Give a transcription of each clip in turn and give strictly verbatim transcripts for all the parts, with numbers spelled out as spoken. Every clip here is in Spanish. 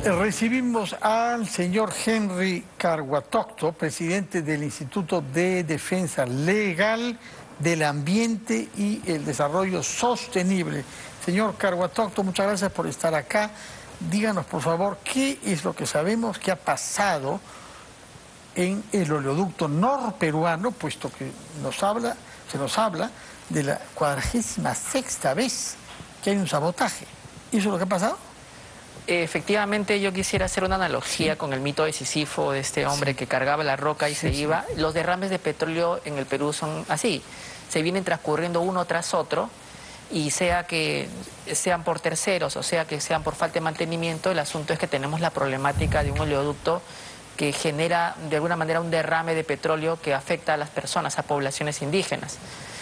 Recibimos al señor Henry Carhuatocto, presidente del Instituto de Defensa Legal del Ambiente y el Desarrollo Sostenible. Señor Carhuatocto, muchas gracias por estar acá. Díganos, por favor, qué es lo que sabemos que ha pasado en el oleoducto norperuano, puesto que nos habla, se nos habla de la cuadragésima sexta vez que hay un sabotaje. ¿Eso es lo que ha pasado? Efectivamente, yo quisiera hacer una analogía sí. con el mito de Sísifo, de este hombre sí. que cargaba la roca y sí, se sí. iba. Los derrames de petróleo en el Perú son así, se vienen transcurriendo uno tras otro, y sea que sean por terceros o sea que sean por falta de mantenimiento, el asunto es que tenemos la problemática de un oleoducto que genera de alguna manera un derrame de petróleo que afecta a las personas, a poblaciones indígenas.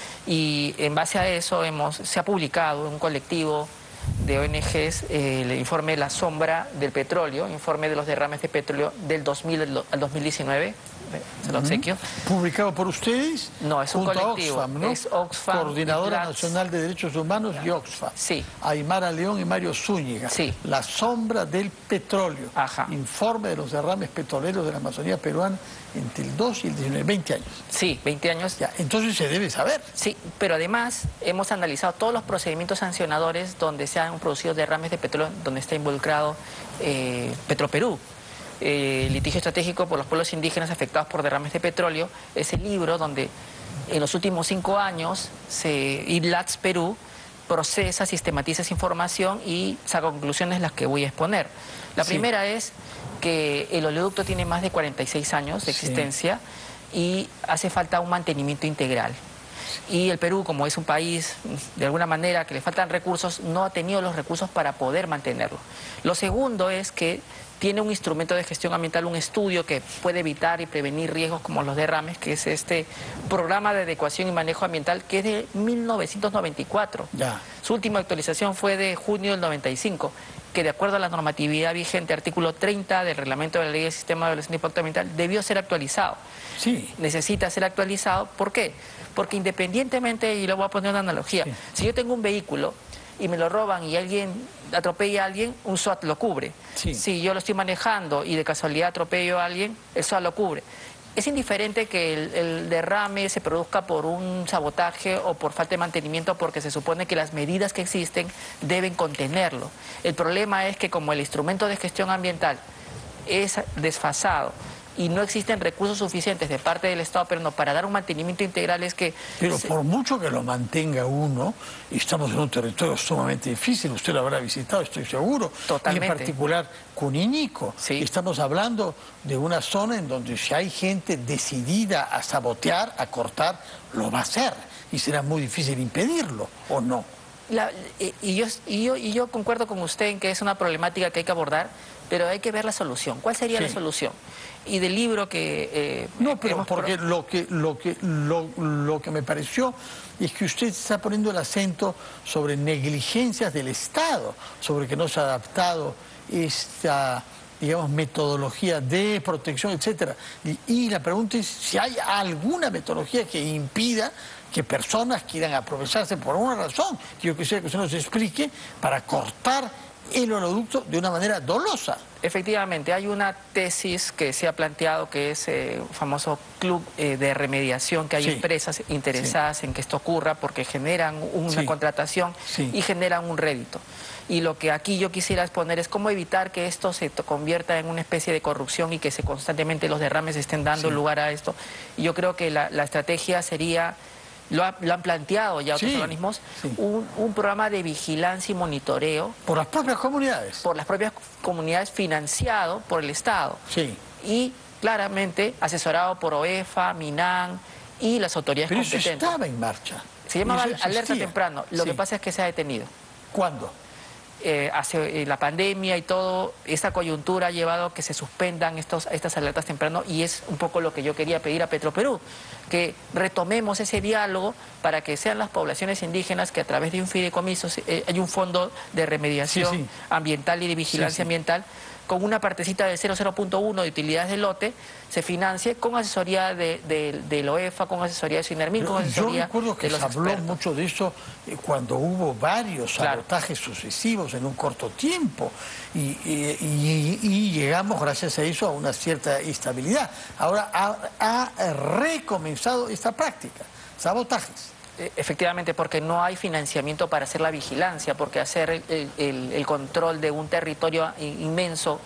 Y en base a eso hemos, se ha publicado un colectivo de O N Ges, eh, el informe La Sombra del Petróleo, informe de los derrames de petróleo del dos mil al dos mil diecinueve, se lo obsequio. ¿Publicado por ustedes? No, es un colectivo, Oxfam, ¿no? es Oxfam. Coordinadora Nacional de Derechos Humanos y Oxfam. Sí. Aymara León y Mario Zúñiga. Sí. La Sombra del Petróleo. Ajá. Informe de los derrames petroleros de la Amazonía peruana entre el dos y el diecinueve, veinte años. Sí, veinte años. Ya, entonces se debe saber. Sí, pero además hemos analizado todos los procedimientos sancionadores donde se han producido derrames de petróleo, donde está involucrado eh, Petroperú. Eh, litigio estratégico por los pueblos indígenas afectados por derrames de petróleo, es el libro donde en los últimos cinco años se, I L A T S Perú procesa, sistematiza esa información y saca conclusiones las que voy a exponer. La sí. primera es que el oleoducto tiene más de cuarenta y seis años de existencia sí. y hace falta un mantenimiento integral. Y el Perú, como es un país de alguna manera que le faltan recursos, no ha tenido los recursos para poder mantenerlo. Lo segundo es que tiene un instrumento de gestión ambiental, un estudio que puede evitar y prevenir riesgos como los derrames, que es este programa de adecuación y manejo ambiental, que es de mil novecientos noventa y cuatro. Ya. Su última actualización fue de junio del noventa y cinco, que de acuerdo a la normatividad vigente, artículo treinta del reglamento de la Ley de Sistema de Evaluación de Impacto Ambiental, debió ser actualizado. Sí. Necesita ser actualizado. ¿Por qué? Porque independientemente, y le voy a poner una analogía, sí. si yo tengo un vehículo y me lo roban y alguien atropella a alguien, un SWAT lo cubre. Sí. Si yo lo estoy manejando y de casualidad atropello a alguien, el SWAT lo cubre. Es indiferente que el, el derrame se produzca por un sabotaje o por falta de mantenimiento, porque se supone que las medidas que existen deben contenerlo. El problema es que como el instrumento de gestión ambiental es desfasado y no existen recursos suficientes de parte del Estado peruano para dar un mantenimiento integral, es que... Pero se... por mucho que lo mantenga uno, y estamos en un territorio sumamente difícil, usted lo habrá visitado, estoy seguro. Totalmente. Y en particular Cuninico. Sí. Estamos hablando de una zona en donde si hay gente decidida a sabotear, a cortar, lo va a hacer. Y será muy difícil impedirlo, ¿o no? La, y, yo, y, yo, y yo concuerdo con usted en que es una problemática que hay que abordar, pero hay que ver la solución. ¿Cuál sería sí. la solución? Y del libro que... Eh, no, pero porque pro... lo, que, lo, que, lo, lo que me pareció es que usted está poniendo el acento sobre negligencias del Estado, sobre que no se ha adaptado esta, digamos, metodología de protección, etcétera. Y, y la pregunta es si hay alguna metodología que impida que personas quieran aprovecharse por una razón, que yo quisiera que usted nos explique, para cortar el oleoducto de una manera dolosa. Efectivamente, hay una tesis que se ha planteado, que es el eh, famoso club eh, de remediación, que hay sí. empresas interesadas sí. en que esto ocurra porque generan una sí. contratación sí. y generan un rédito. Y lo que aquí yo quisiera exponer es cómo evitar que esto se convierta en una especie de corrupción y que se constantemente los derrames estén dando sí. lugar a esto. Y yo creo que la, la estrategia sería... Lo, ha, lo han planteado ya otros sí, organismos, sí. Un, un programa de vigilancia y monitoreo. ¿Por las propias comunidades? Por las propias comunidades, financiado por el Estado. Sí. Y claramente asesorado por OEFA, MINAN y las autoridades Pero competentes. Pero eso estaba en marcha. Se llamaba alerta temprano. Lo sí. que pasa es que se ha detenido. ¿Cuándo? Eh, hace eh, la pandemia y todo, esta coyuntura ha llevado a que se suspendan estos, estas alertas temprano, y es un poco lo que yo quería pedir a Petroperú, que retomemos ese diálogo para que sean las poblaciones indígenas que a través de un fideicomiso, eh, hay un fondo de remediación sí, sí. ambiental y de vigilancia sí, sí. ambiental, con una partecita de cero coma cero punto uno de utilidades del lote, se financie con asesoría de, de, de la O E F A, con asesoría de Sinermin, con asesoría Yo recuerdo que de los se habló expertos. mucho de eso eh, cuando hubo varios sabotajes claro. sucesivos en un corto tiempo y, y, y, y llegamos gracias a eso a una cierta estabilidad. Ahora ha, ha recomenzado esta práctica, sabotajes. Efectivamente, porque no hay financiamiento para hacer la vigilancia, porque hacer el, el, el control de un territorio inmenso,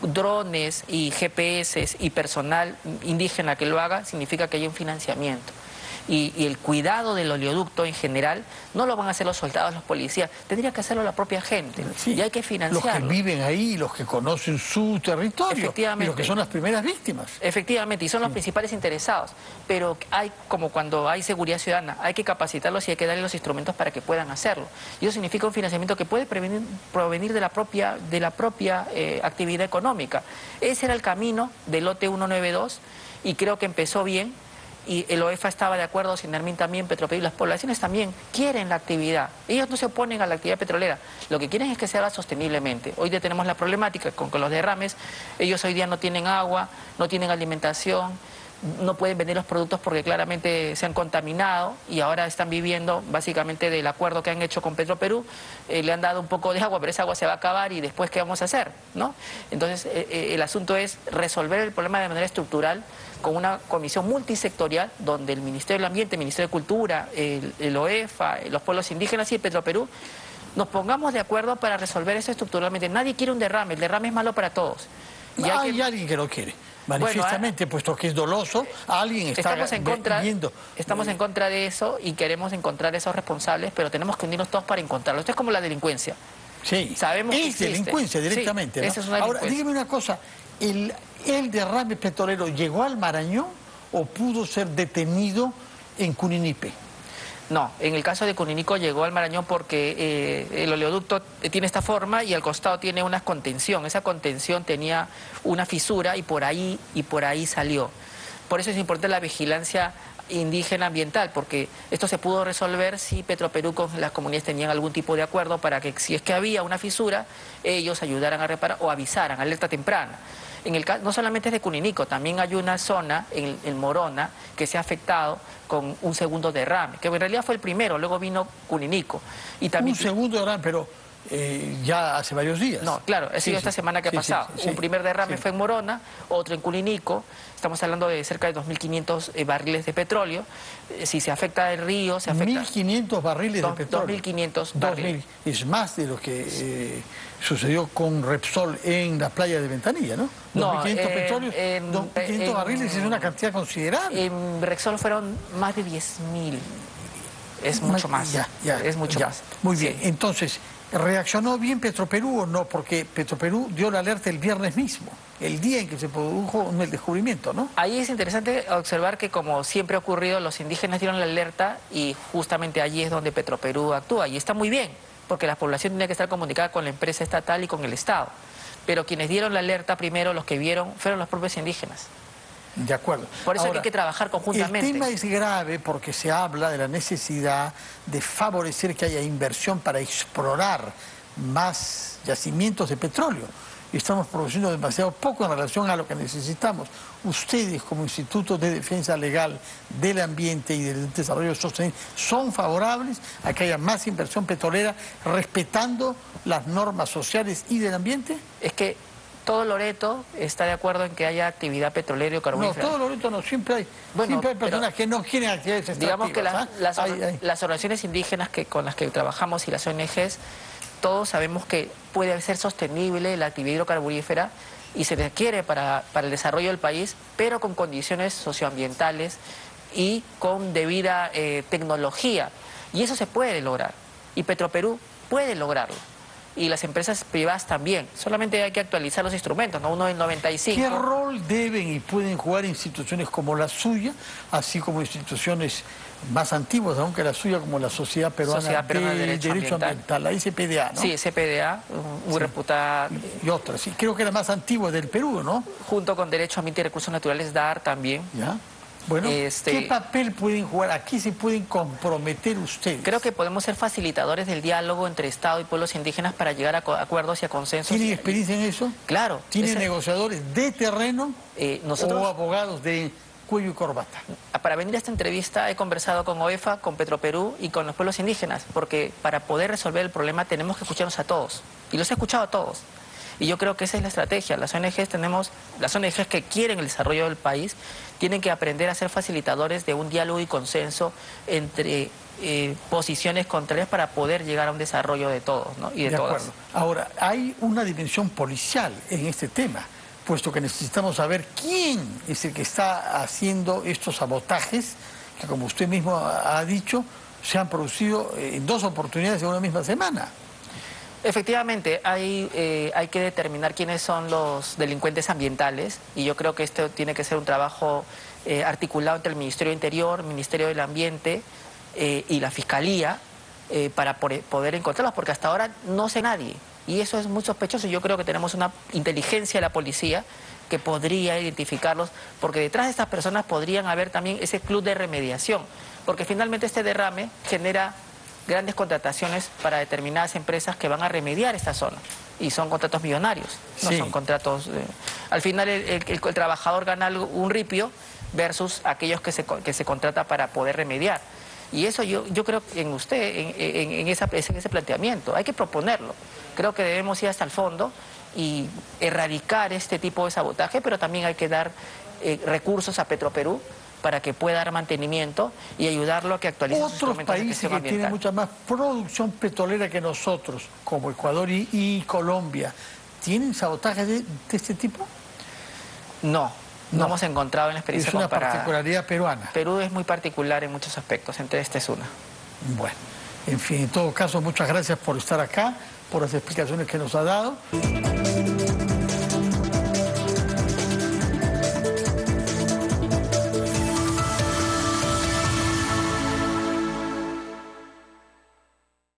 drones y G P S y personal indígena que lo haga, significa que hay un financiamiento. Y, y el cuidado del oleoducto en general no lo van a hacer los soldados, los policías, tendría que hacerlo la propia gente, sí, y hay que financiarlo. Los que viven ahí, los que conocen su territorio, Efectivamente. Y los que son las primeras víctimas. Efectivamente, y son los sí. principales interesados, pero hay, como cuando hay seguridad ciudadana, hay que capacitarlos y hay que darles los instrumentos para que puedan hacerlo. Y eso significa un financiamiento que puede prevenir, provenir de la propia, de la propia eh, actividad económica. Ese era el camino del lote ciento noventa y dos y creo que empezó bien. Y el O E F A estaba de acuerdo, Sinermin también, Petroperú, y las poblaciones también quieren la actividad. Ellos no se oponen a la actividad petrolera, lo que quieren es que se haga sosteniblemente. Hoy día tenemos la problemática con, con los derrames, ellos hoy día no tienen agua, no tienen alimentación, no pueden vender los productos porque claramente se han contaminado y ahora están viviendo básicamente del acuerdo que han hecho con Petroperú. Eh, le han dado un poco de agua, pero esa agua se va a acabar y después ¿qué vamos a hacer? ¿No? Entonces eh, eh, el asunto es resolver el problema de manera estructural con una comisión multisectorial donde el Ministerio del Ambiente, el Ministerio de Cultura, el, el O E F A, los pueblos indígenas y el Petroperú nos pongamos de acuerdo para resolver eso estructuralmente. Nadie quiere un derrame, el derrame es malo para todos. Y hay, hay que... alguien que lo quiere. Manifiestamente, bueno, puesto que es doloso, alguien está estamos en contra, viendo. Estamos en contra de eso y queremos encontrar esos responsables, pero tenemos que unirnos todos para encontrarlo. Esto es como la delincuencia. Sí, sabemos es que delincuencia directamente. Sí, ¿no? Esa es una Ahora, delincuencia. dígame una cosa, ¿el, ¿el derrame petrolero llegó al Marañón o pudo ser detenido en Cuninipe? No, en el caso de Cuninico llegó al Marañón porque eh, el oleoducto tiene esta forma y al costado tiene una contención. Esa contención tenía una fisura y por ahí, y por ahí salió. Por eso es importante la vigilancia indígena ambiental, porque esto se pudo resolver si Petroperú con las comunidades tenían algún tipo de acuerdo para que si es que había una fisura, ellos ayudaran a reparar o avisaran, alerta temprana. En el caso, no solamente es de Cuninico, también hay una zona en, en Morona que se ha afectado con un segundo derrame, que en realidad fue el primero, luego vino Cuninico. Y también, un segundo derrame, pero eh, ya hace varios días. No, claro, ha sido sí, esta sí, semana que sí, ha pasado. Sí, sí, un primer derrame sí. fue en Morona, otro en Cuninico. Estamos hablando de cerca de dos mil quinientos eh, barriles de petróleo. Eh, si se afecta el río, se afecta... mil quinientos barriles dos, de petróleo. dos mil quinientos barriles. Es más de lo que eh, sucedió con Repsol en la playa de Ventanilla, ¿no? No, dos mil quinientos en, petróleos, en, dos mil quinientos en, barriles es una cantidad considerable. En Repsol fueron más de diez mil. Es mucho más. Ya, ya, es mucho ya. más. Muy bien, sí. Entonces... ¿reaccionó bien Petroperú o no? Porque Petroperú dio la alerta el viernes mismo, el día en que se produjo el descubrimiento, ¿no? Ahí es interesante observar que, como siempre ha ocurrido, los indígenas dieron la alerta y justamente allí es donde Petroperú actúa. Y está muy bien, porque la población tiene que estar comunicada con la empresa estatal y con el Estado. Pero quienes dieron la alerta primero, los que vieron, fueron los propios indígenas. De acuerdo. Por eso Ahora, hay que trabajar conjuntamente. El tema es grave porque se habla de la necesidad de favorecer que haya inversión para explorar más yacimientos de petróleo. Y estamos produciendo demasiado poco en relación a lo que necesitamos. Ustedes, como Instituto de Defensa Legal del Ambiente y del Desarrollo Sostenible, ¿son favorables a que haya más inversión petrolera respetando las normas sociales y del ambiente? Es que todo Loreto está de acuerdo en que haya actividad petrolera o carbonífera. No, todo Loreto no, siempre hay, bueno, siempre hay personas que no quieren actividades extractivas. Digamos que la, ¿eh? las, hay, hay. las organizaciones indígenas que, con las que trabajamos y las O N Ges, todos sabemos que puede ser sostenible la actividad hidrocarburífera y se requiere para, para el desarrollo del país, pero con condiciones socioambientales y con debida eh, tecnología. Y eso se puede lograr. Y Petroperú puede lograrlo. Y las empresas privadas también. Solamente hay que actualizar los instrumentos, ¿no? Uno del noventa y cinco. ¿Qué rol deben y pueden jugar instituciones como la suya, así como instituciones más antiguas, aunque la suya, como la Sociedad Peruana, Sociedad Peruana de, de Derecho, Derecho Ambiental. Ambiental, la S P D A, ¿no? Sí, S P D A, muy sí. reputada. Y otras, sí, creo que la más antigua del Perú, ¿no? Junto con Derecho Ambiente y Recursos Naturales, D A R también. ¿Ya? Bueno, Este, ¿qué papel pueden jugar? ¿A qué se pueden comprometer ustedes? Creo que podemos ser facilitadores del diálogo entre Estado y pueblos indígenas para llegar a acuerdos y a consensos. ¿Tienen experiencia en eso? Claro. ¿Tienen ese, negociadores de terreno eh, nosotros, o abogados de cuello y corbata? Para venir a esta entrevista he conversado con O E F A, con Petroperú y con los pueblos indígenas, porque para poder resolver el problema tenemos que escucharnos a todos. Y los he escuchado a todos. Y yo creo que esa es la estrategia. Las O N Ges tenemos, las O N Ges que quieren el desarrollo del país, tienen que aprender a ser facilitadores de un diálogo y consenso entre eh, posiciones contrarias para poder llegar a un desarrollo de todos, ¿no? Y de, de todas. acuerdo. Ahora, hay una dimensión policial en este tema, puesto que necesitamos saber quién es el que está haciendo estos sabotajes, que como usted mismo ha dicho, se han producido en dos oportunidades en una misma semana. Efectivamente, hay, eh, hay que determinar quiénes son los delincuentes ambientales y yo creo que esto tiene que ser un trabajo eh, articulado entre el Ministerio de Interior, Ministerio del Ambiente eh, y la Fiscalía eh, para poder encontrarlos, porque hasta ahora no sé nadie y eso es muy sospechoso. Yo creo que tenemos una inteligencia de la policía que podría identificarlos, porque detrás de estas personas podrían haber también ese club de remediación, porque finalmente este derrame genera grandes contrataciones para determinadas empresas que van a remediar esta zona. Y son contratos millonarios, no sí. son contratos... Eh, al final el, el, el, el trabajador gana algo, un ripio versus aquellos que se, que se contrata para poder remediar. Y eso yo, yo creo en usted, en, en, en, esa, en ese planteamiento, hay que proponerlo. Creo que debemos ir hasta el fondo y erradicar este tipo de sabotaje, pero también hay que dar eh, recursos a Petroperú para que pueda dar mantenimiento y ayudarlo a que actualice sus instrumentos de gestión ambiental. Otros países que tienen mucha más producción petrolera que nosotros, como Ecuador y, y Colombia, ¿tienen sabotajes de, de este tipo? No, no, no hemos encontrado en la experiencia comparada. Es una comparada. particularidad peruana. Perú es muy particular en muchos aspectos, entre este es una. Bueno, en fin, en todo caso, muchas gracias por estar acá, por las explicaciones que nos ha dado.